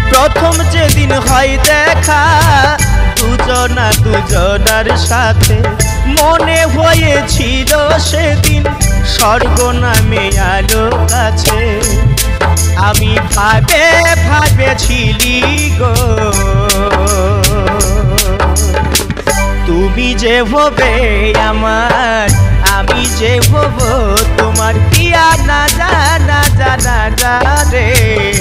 প্রথম যেদিন হয় দেখা দুজনা দুজনার সাথে, মনে হয়েছিল সেদিন স্বর্গ নামে আলো কাছে। আমি ভাবে ভাবেছিলি গো তুমি যে হবে আমার, আমি যে হব তোমার, কিয়া না জানা জানা রে।